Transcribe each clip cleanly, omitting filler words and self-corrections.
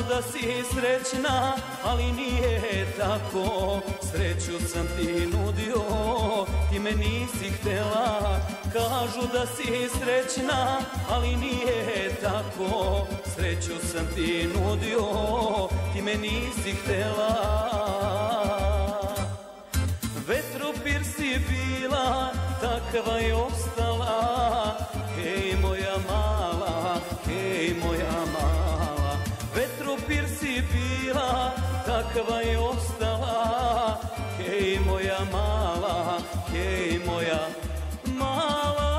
da si srećna, ali nije tako. Sreću sam ti nudio, ti me nisi htela. Kažu da si srećna, ali nije tako. Sreću sam ti nudio, ti me nisi htela. Vetropir si bila, takva je ostala. Hej moja mala, hej moja mala. Vetropir si bila, takva je ostala. Hej moja mala, hej moja mala.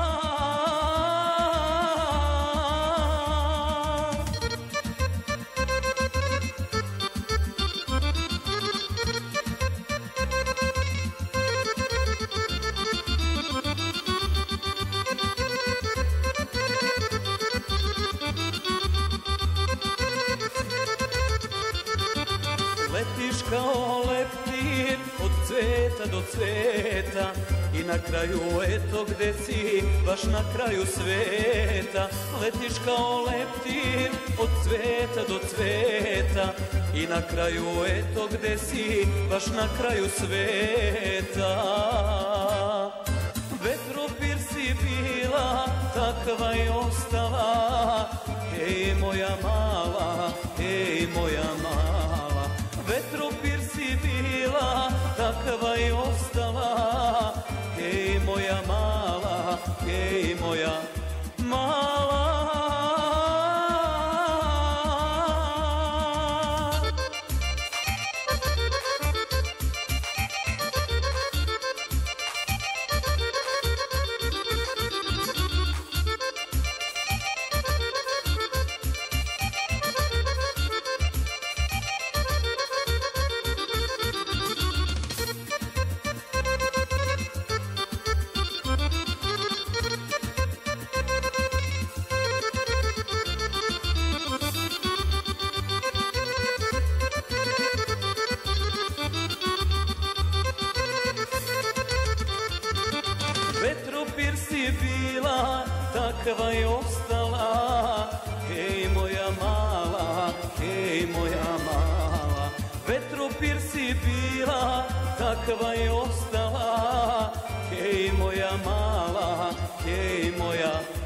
Letiš kao leptir od cveta do cveta i na kraju eto gde si, baš na kraju sveta. Letiš kao leptir od cveta do cveta i na kraju eto gde si, baš na kraju sveta. Vetropir si bila, takva je ostala. Hej moja mala, hej moja mala. Vetropir si bila, takva je ostala. Hej moja mala, hej moja mala. Vetropir si bila, takva je ostala. Hej moja mala, hej moja mala. Vetropir si bila, takva je ostala. Hej moja mala, hej moja